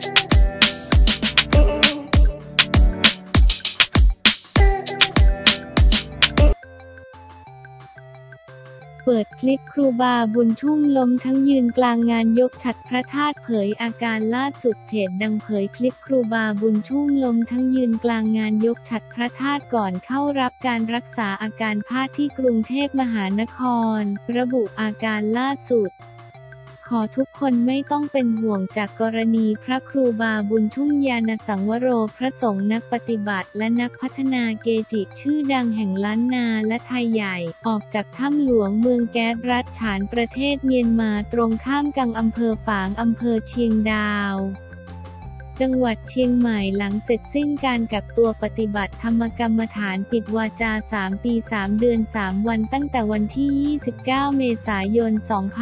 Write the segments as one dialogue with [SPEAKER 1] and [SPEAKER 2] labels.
[SPEAKER 1] เปิดคลิปครูบาบุญชุ่มล้มทั้งยืนกลางงานยกฉัตรพระธาตุเผยอาการล่าสุดเพจดังเผยคลิปครูบาบุญชุ่มล้มทั้งยืนกลางงานยกฉัตรพระธาตุก่อนเข้ารับการรักษาอาการพาดที่กรุงเทพมหานครระบุอาการล่าสุดขอทุกคนไม่ต้องเป็นห่วงจากกรณีพระครูบาบุญชุ่มญาณสังวโรพระสงฆ์นักปฏิบัติและนักพัฒนาเกจิชื่อดังแห่งล้านนาและไทยใหญ่ออกจากถ้ำหลวงเมืองแก๊สรัฐฉานประเทศเมียนมาตรงข้ามกังอำเภอฝางอำเภอเชียงดาวจังหวัดเชียงใหม่หลังเสร็จสิ้นการกักตัวปฏิบัติธรรมกรรมฐานปิดวาจา3 ปี 3 เดือน 3 วันตั้งแต่วันที่ 29 เมษายน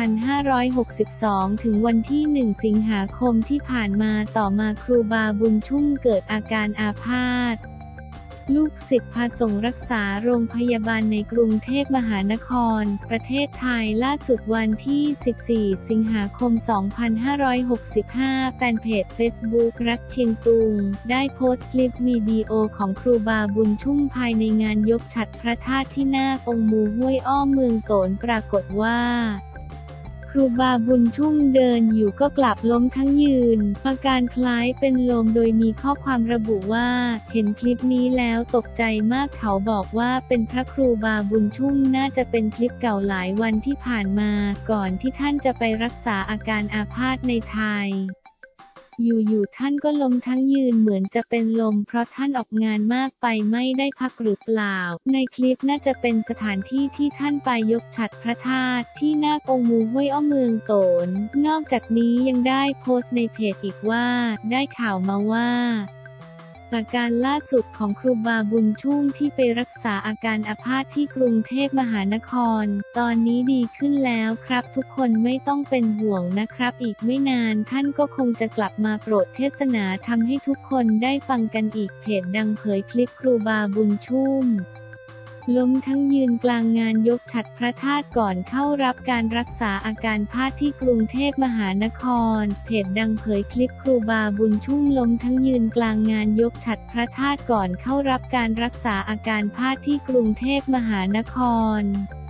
[SPEAKER 1] 2562 ถึงวันที่ 1 สิงหาคมที่ผ่านมาต่อมาครูบาบุญชุ่มเกิดอาการอาพาธลูกศิษย์พาส่งรักษาโรงพยาบาลในกรุงเทพมหานครประเทศไทยล่าสุดวันที่ 14 สิงหาคม 2565 แฟนเพจ Facebook รักเชียงตุงได้โพสต์คลิปวิดีโอของครูบาบุญชุ่มภายในงานยกฉัตรพระธาตุที่หน้าองค์มูห้วยอ้อมเมืองโตนปรากฏว่าครูบาบุญชุ่มเดินอยู่ก็กลับล้มทั้งยืนอาการคล้ายเป็นลมโดยมีข้อความระบุว่าเห็นคลิปนี้แล้วตกใจมากเขาบอกว่าเป็นพระครูบาบุญชุ่มน่าจะเป็นคลิปเก่าหลายวันที่ผ่านมาก่อนที่ท่านจะไปรักษาอาการอาพาธในไทยอยู่ๆท่านก็ล้มทั้งยืนเหมือนจะเป็นลมเพราะท่านออกงานมากไปไม่ได้พักหรือเปล่าในคลิปน่าจะเป็นสถานที่ที่ท่านไปยกฉัตรพระธาตุที่หน้าองค์มูห้วยอ้อมเมืองโตนนอกจากนี้ยังได้โพสต์ในเพจอีกว่าได้ข่าวมาว่าอาการล่าสุดของครูบาบุญชุ่มที่ไปรักษาอาการอาพาธที่กรุงเทพมหานครตอนนี้ดีขึ้นแล้วครับทุกคนไม่ต้องเป็นห่วงนะครับอีกไม่นานท่านก็คงจะกลับมาโปรดเทศนาทำให้ทุกคนได้ฟังกันอีกเพจดังเผยคลิปครูบาบุญชุ่มล้มทั้งยืนกลางงานยกฉัตรพระธาตุก่อนเข้ารับการรักษาอาการพาดที่กรุงเทพมหานครเพจดังเผยคลิปครูบาบุญชุ่มล้มทั้งยืนกลางงานยกฉัตรพระธาตุก่อนเข้ารับการรักษาอาการพาดที่กรุงเทพมหานคร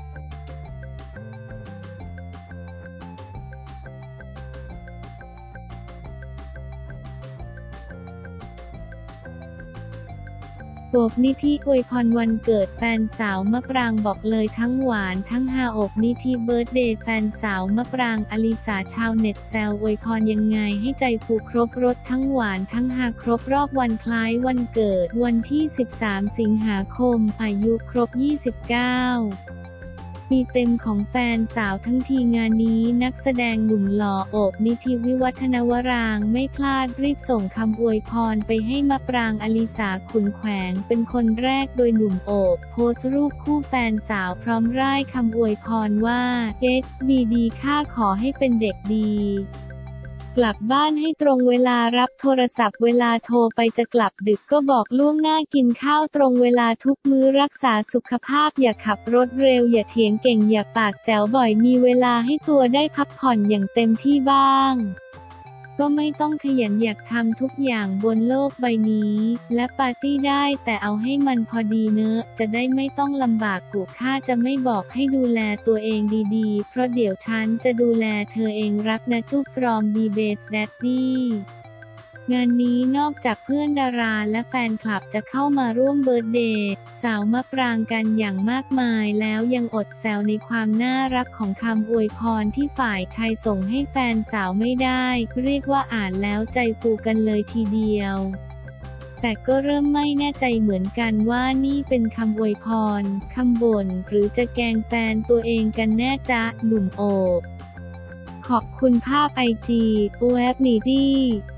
[SPEAKER 1] โอบนิธิอวยพรวันเกิดแฟนสาวมะปรางบอกเลยทั้งหวานทั้งฮาโอบนิธิเบิร์ธเดย์แฟนสาวมะปรางอลิสาชาวเน็ตแซวอวยพรยังไงให้ใจฟูครบรสทั้งหวานทั้งฮาครบรอบวันคล้ายวันเกิดวันที่ 13 สิงหาคมอายุครบ 29 ปีเต็มของแฟนสาวทั้งทีงานนี้นักแสดงหนุ่มหล่อโอบนิธิวิวัฒนวรางค์ไม่พลาดรีบส่งคำอวยพรไปให้มะปรางอลิสาขุนแขวงเป็นคนแรกโดยหนุ่มโอบโพสต์รูปคู่แฟนสาวพร้อมร่ายคำอวยพรว่าSBDข้าขอให้เป็นเด็กดีกลับบ้านให้ตรงเวลารับโทรศัพท์เวลาโทรไปจะกลับดึกก็บอกล่วงหน้ากินข้าวตรงเวลาทุกมื้อรักษาสุขภาพอย่าขับรถเร็วอย่าเถียงเก่งอย่าปากแจ๋วบ่อยมีเวลาให้ตัวได้พักผ่อนอย่างเต็มที่บ้างก็ไม่ต้องขยันอยากทำทุกอย่างบนโลกใบนี้และปาร์ตี้ได้แต่เอาให้มันพอดีเนอะจะได้ไม่ต้องลำบากกูข้าจะไม่บอกให้ดูแลตัวเองดีๆเพราะเดี๋ยวฉันจะดูแลเธอเองรักนะจุ๊บ from the best daddy งานนี้นอกจากเพื่อนดาราและแฟนคลับจะเข้ามาร่วมเบิร์ธเดย์สาวมะปรางกันอย่างมากมายแล้วยังอดแซวในความน่ารักของคำอวยพรที่ฝ่ายชายส่งให้แฟนสาวไม่ได้เรียกว่าอ่านแล้วใจฟูกันเลยทีเดียวแต่ก็เริ่มไม่แน่ใจเหมือนกันว่านี่เป็นคำอวยพรคำบ่นหรือจะแกล้งแฟนตัวเองกันแน่จ๊ะหนุ่มโอบขอบคุณภาพ IG แอปนีดี้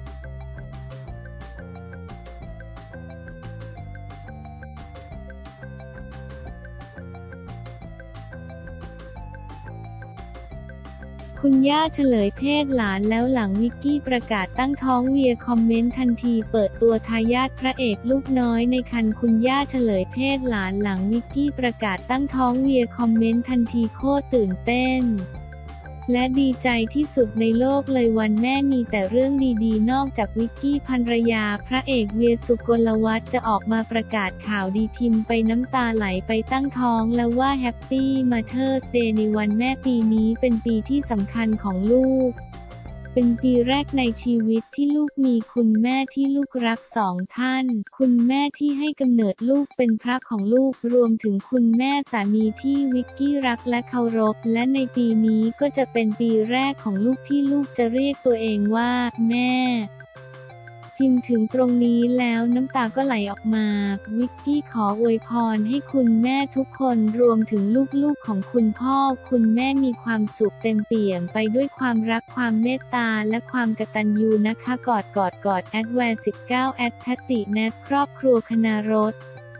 [SPEAKER 1] คุณย่าเฉลยเพศหลานแล้วหลังวิกกี้ประกาศตั้งท้องเวียคอมเมนต์ทันทีเปิดตัวทายาทพระเอกลูกน้อยในครรภ์คุณย่าเฉลยเพศหลานหลังวิกกี้ประกาศตั้งท้องเวียคอมเมนต์ทันทีโคตรตื่นเต้นและดีใจที่สุดในโลกเลยวันแม่มีแต่เรื่องดีๆนอกจากวิกกี้ภรรยาพระเอกเวียร์ สุกลวัฒน์จะออกมาประกาศข่าวดีพิมพ์ไปน้ำตาไหลไปตั้งท้องแล้วว่าแฮปปี้มาเธอร์สเดย์ในวันแม่ปีนี้เป็นปีที่สำคัญของลูกเป็นปีแรกในชีวิตที่ลูกมีคุณแม่ที่ลูกรักสองท่านคุณแม่ที่ให้กำเนิดลูกเป็นพระของลูกรวมถึงคุณแม่สามีที่วิกกี้รักและเคารพและในปีนี้ก็จะเป็นปีแรกของลูกที่ลูกจะเรียกตัวเองว่าแม่พิมพ์ถึงตรงนี้แล้วน้ำตาก็ไหลออกมาวิกกี้ขออวยพรให้คุณแม่ทุกคนรวมถึงลูกๆของคุณพ่อคุณแม่มีความสุขเต็มเปี่ยมไปด้วยความรักความเมตตาและความกตัญญูนะคะกอด@19 แพตติแนทครอบครัวคณารส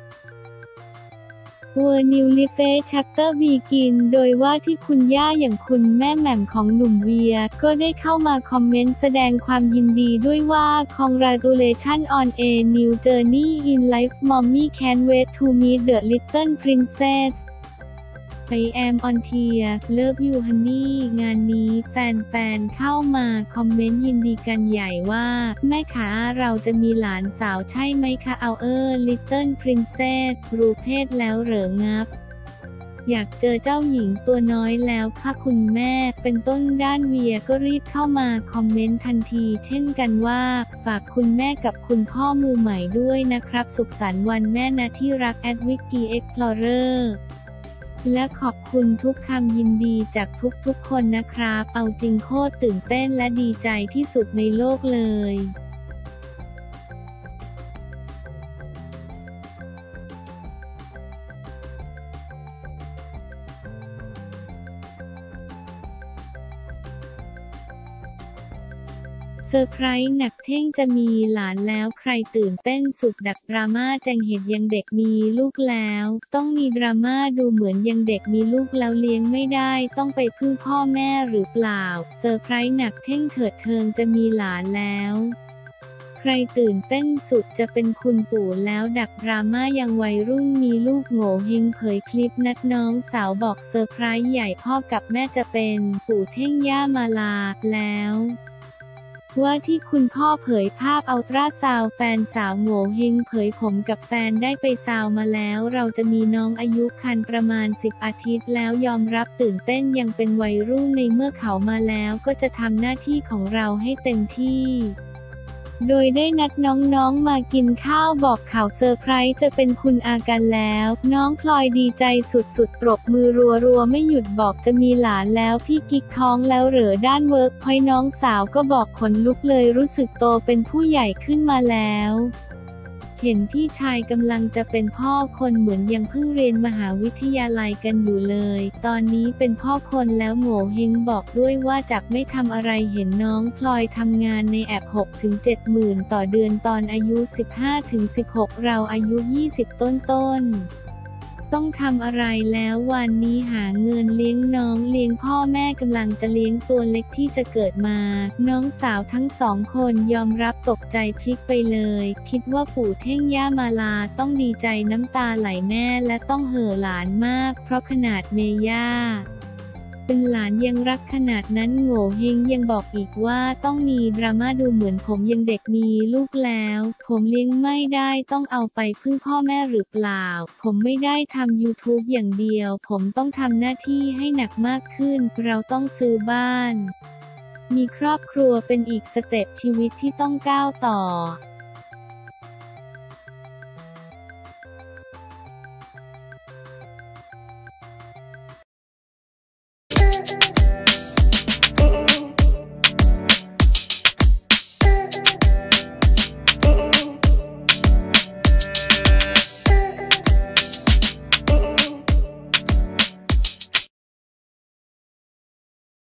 [SPEAKER 1] นิวลิเฟชัปเตอร์บีกินโดยว่าที่คุณย่าอย่างคุณแม่แหม่มของหนุ่มเวียก็ได้เข้ามาคอมเมนต์แสดงความยินดีด้วยว่า Congratulations on a new journey in life mommy can't wait to meet the little princess I am on tear love you honey งานนี้แฟนๆเข้ามาคอมเมนต์ยินดีกันใหญ่ว่าแม่ขาเราจะมีหลานสาวใช่ไหมคะเอาlittle princess รู้เพศแล้วเหรองับอยากเจอเจ้าหญิงตัวน้อยแล้วค่ะคุณแม่เป็นต้นด้านเวียก็รีบเข้ามาคอมเมนต์ทันทีเช่นกันว่าฝากคุณแม่กับคุณพ่อมือใหม่ด้วยนะครับสุขสันต์วันแม่นะที่รัก@wiki_explorerและขอบคุณทุกคำยินดีจากทุกคนนะครับเอาจริงโคตรตื่นเต้นและดีใจที่สุดในโลกเลยเซอร์ไพรส์หนักเท่งจะมีหลานแล้วใครตื่นเต้นสุดดักดราม่าแจงเห็ดยังเด็กมีลูกแล้วต้องมีดราม่าดูเหมือนยังเด็กมีลูกแล้วเลี้ยงไม่ได้ต้องไปพึ่งพ่อแม่หรือเปล่าเซอร์ไพรส์หนักเท่งเถิดเทิงจะมีหลานแล้วใครตื่นเต้นสุดจะเป็นคุณปู่แล้วดักดราม่ายังวัยรุ่นมีลูกโง่เฮงเผยคลิปนัดน้องสาวบอกเซอร์ไพรส์ใหญ่พ่อกับแม่จะเป็นปู่เท่งย่ามาลาแล้วว่าที่คุณพ่อเผยภาพอัลตราซาวด์แฟนสาวโง่เฮงเผยผมกับแฟนได้ไปซาวมาแล้วเราจะมีน้องอายุครรภ์ประมาณ10 อาทิตย์แล้วยอมรับตื่นเต้นยังเป็นวัยรุ่นในเมื่อเขามาแล้วก็จะทำหน้าที่ของเราให้เต็มที่โดยได้นัดน้องๆมากินข้าวบอกข่าวเซอร์ไพรส์จะเป็นคุณอากันแล้วน้องพลอยดีใจสุดๆปรบมือรัวๆไม่หยุดบอกจะมีหลานแล้วพี่กิ๊กท้องแล้วเหรอด้านเวิร์กพอยต์น้องสาวก็บอกขนลุกเลยรู้สึกโตเป็นผู้ใหญ่ขึ้นมาแล้วเห็นพี่ชายกำลังจะเป็นพ่อคนเหมือนยังเพิ่งเรียนมหาวิทยาลัยกันอยู่เลยตอนนี้เป็นพ่อคนแล้วโง่เฮงบอกด้วยว่าจากไม่ทำอะไรเห็นน้องพลอยทำงานในแอป 6-7 หมื่นต่อเดือนตอนอายุ 15-16 เราอายุ 20 ต้นๆต้องทำอะไรแล้ววันนี้หาเงินเลี้ยงน้องเลี้ยงพ่อแม่กำลังจะเลี้ยงตัวเล็กที่จะเกิดมาน้องสาวทั้งสองคนยอมรับตกใจพลิกไปเลยคิดว่าปู่เท่งย่ามาลาต้องดีใจน้ำตาไหลแน่และต้องเห่อหลานมากเพราะขนาดเมย่าเป็นหลานยังรักขนาดนั้นโง่เฮงยังบอกอีกว่าต้องมีดราม่าดูเหมือนผมยังเด็กมีลูกแล้วผมเลี้ยงไม่ได้ต้องเอาไปพึ่งพ่อแม่หรือเปล่าผมไม่ได้ทำ YouTube อย่างเดียวผมต้องทำหน้าที่ให้หนักมากขึ้นเราต้องซื้อบ้านมีครอบครัวเป็นอีกสเต็ปชีวิตที่ต้องก้าวต่อ